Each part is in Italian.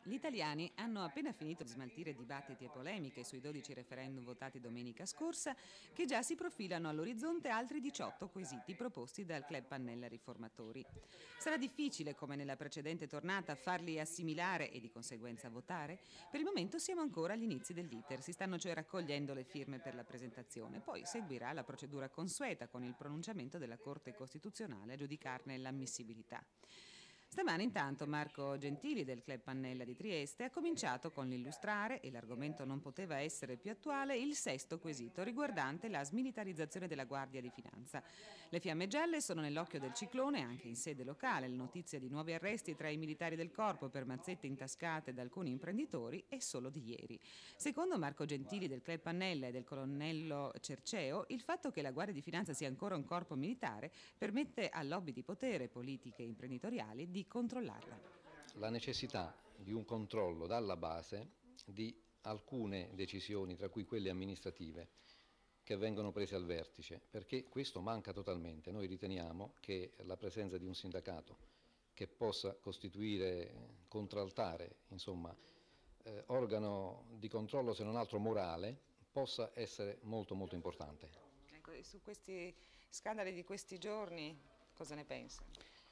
Gli italiani hanno appena finito di smaltire dibattiti e polemiche sui 12 referendum votati domenica scorsa, che già si profilano all'orizzonte altri 18 quesiti proposti dal Club Pannella Riformatori. Sarà difficile, come nella precedente tornata, farli assimilare e di conseguenza votare? Per il momento siamo ancora agli inizi dell'iter, si stanno cioè raccogliendo le firme per la presentazione, poi seguirà la procedura consueta con il pronunciamento della Corte Costituzionale a giudicarne l'ammissibilità. Stamane intanto Marco Gentili del Club Pannella di Trieste ha cominciato con l'illustrare, e l'argomento non poteva essere più attuale, il sesto quesito riguardante la smilitarizzazione della Guardia di Finanza. Le fiamme gialle sono nell'occhio del ciclone anche in sede locale. La notizia di nuovi arresti tra i militari del corpo per mazzette intascate da alcuni imprenditori è solo di ieri. Secondo Marco Gentili del Club Pannella e del colonnello Cerceo, il fatto che la Guardia di Finanza sia ancora un corpo militare permette a lobby di potere, politiche e imprenditoriali di controllarla. La necessità di un controllo dalla base di alcune decisioni, tra cui quelle amministrative, che vengono prese al vertice, perché questo manca totalmente. Noi riteniamo che la presenza di un sindacato che possa costituire contraltare, insomma, organo di controllo se non altro morale, possa essere molto molto importante. Ecco, e su questi scandali di questi giorni cosa ne pensa?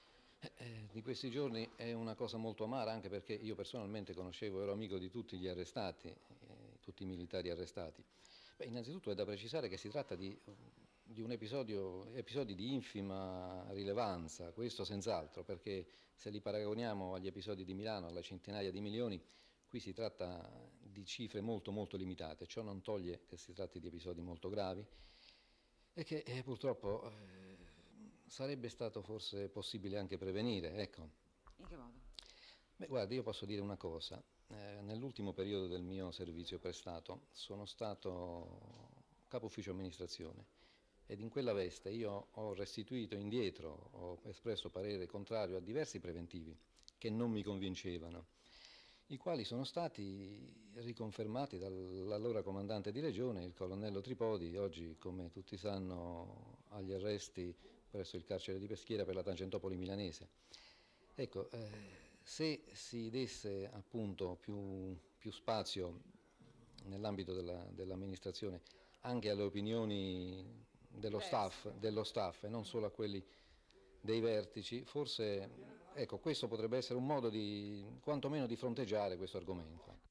Di questi giorni è una cosa molto amara, anche perché io personalmente conoscevo, ero amico di tutti gli arrestati, tutti i militari arrestati. Innanzitutto è da precisare che si tratta di un episodi di infima rilevanza, questo senz'altro, perché se li paragoniamo agli episodi di Milano, alle centinaia di milioni, qui si tratta di cifre molto molto limitate. Ciò non toglie che si tratti di episodi molto gravi e che purtroppo sarebbe stato forse possibile anche prevenire, ecco. In che modo? Beh, guardi, io posso dire una cosa. Nell'ultimo periodo del mio servizio prestato sono stato capo ufficio amministrazione ed in quella veste io ho restituito indietro, ho espresso parere contrario a diversi preventivi che non mi convincevano, i quali sono stati riconfermati dall'allora comandante di regione, il colonnello Tripodi, oggi, come tutti sanno, agli arresti presso il carcere di Peschiera per la Tangentopoli milanese. Ecco, se si desse appunto più spazio nell'ambito dell'amministrazione anche alle opinioni dello staff e non solo a quelli dei vertici, forse ecco, questo potrebbe essere un modo di quantomeno di fronteggiare questo argomento.